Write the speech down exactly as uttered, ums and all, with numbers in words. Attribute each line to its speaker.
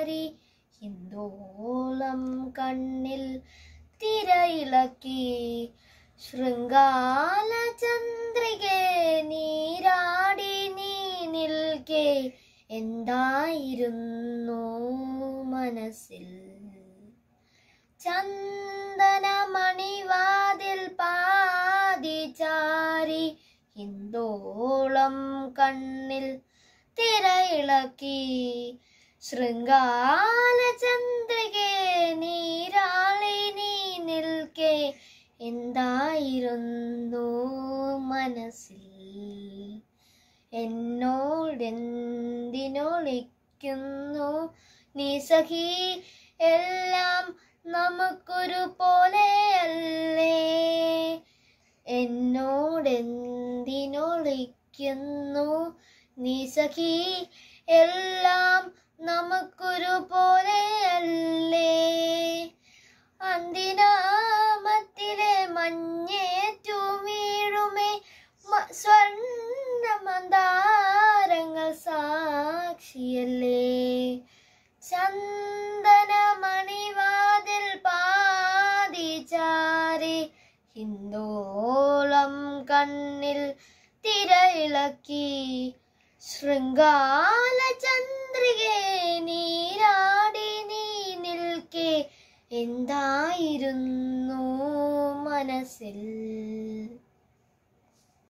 Speaker 1: ചാരി ഹിന്ദോളം കണ്ണിൽ തിരയിളക്കി ശൃംഗാല ചന്ദ്രികെ നീരാടി നീ നിൽക്കെ എന്തായിരുന്നു മനസ്സിൽ ചന്ദനമണിവാതിൽ പാതി ചാരി ഹിന്ദോളം കണ്ണിൽ തിരയിളക്കി ശൃംഗാല ചന്ദ്രികെ നീരാളി നീ നിൽക്കെ എന്തായിരുന്നു മനസ്സിൽ എന്നോടെന്തിനൊളിക്കുന്നു നീ സഖി എല്ലാം നമുക്കൊരു പോലെയല്ലേ എന്നോടെന്തിനൊളിക്കുന്നു നീ സഖി എല്ലാം നമുക്കൊരു പോലെയല്ലേ അന്തിനാമത്തിലെ മഞ്ഞേറ്റു വീഴുമേ സ്വർണ്ണമന്ദാരങ്ങൾ സാക്ഷിയല്ലേ ചന്ദനമണിവാതിൽ പാതി ചാരി ഹിന്ദോളം കണ്ണിൽ തിരയിളക്കി ശൃംഗാല ചന്ദ്രികെ നീരാടി നീ നിൽക്കെ എന്തായിരുന്നു മനസ്സിൽ.